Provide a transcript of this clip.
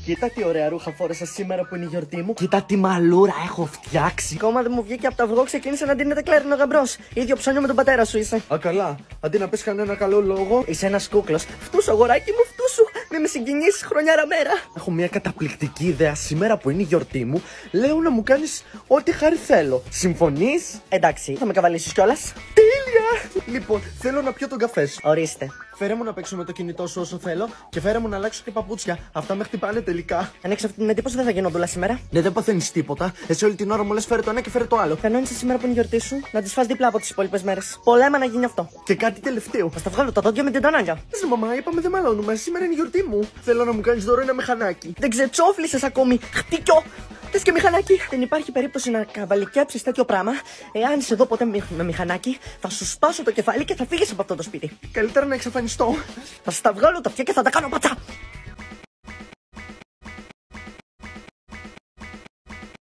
Κοίτα τι ωραία ρούχα φόρεσα σήμερα που είναι η γιορτή μου. Κοίτα τι μαλούρα έχω φτιάξει. Ακόμα δεν μου βγήκε από το αυγό, ξεκίνησε να ντύνεται κλέρνο γαμπρός. Ίδιο ψώνιο με τον πατέρα σου είσαι. Α, καλά. Αντί να πες κανένα καλό λόγο. Είσαι ένας κούκλος. Φτούσου, αγοράκι μου, φτούσου. Μη με συγκινήσεις χρονιάρα μέρα. Έχω μια καταπληκτική ιδέα σήμερα που είναι η γιορτή μου. Λέω να μου κάνεις ό,τι χάρη θέλω. Συμφωνείς? Εντάξει, θα με καβαλήσεις κιόλας. Τέλεια! Λοιπόν, θέλω να πιω τον καφέ σου. Ορίστε. Φέρε μου να παίξω με το κινητό σου όσο θέλω και φέρε μου να αλλάξω και παπούτσια. Αυτά με χτυπάνε τελικά. Αν έχεις αυτή την εντύπωση, δεν θα γίνω ντούλα σήμερα. Ναι, δεν παθαίνεις τίποτα. Εσύ όλη την ώρα μου λες φέρε το ένα και φέρε το άλλο. Κανόνισε σήμερα που είναι η γιορτή σου να τις φας δίπλα από τις υπόλοιπες μέρες. Πολέμα να γίνει αυτό. Και κάτι τελευταίο. Θα στα βγάλω τα δόντια με την τανάγια. Ζε μαμά, είπαμε δεν μαλώνουμε. Σήμερα είναι η γιορτή μου. Θέλω να μου κάνεις δώρο ένα μηχανάκι. Δεν ξετσόφλησες ακόμη. Χτύκιο! Θες και μηχανάκι. Δεν υπάρχει περίπτωση να καβαλικέψεις τέτοιο πράγμα. Εάν σε δω ποτέ με μηχανάκι, θα σου σπάσω το κεφάλι και θα φύγεις από αυτό το σπίτι. Καλύτερα να εξαφανιστώ. Θα στα βγάλω τα αυτιά και θα τα κάνω πατσά.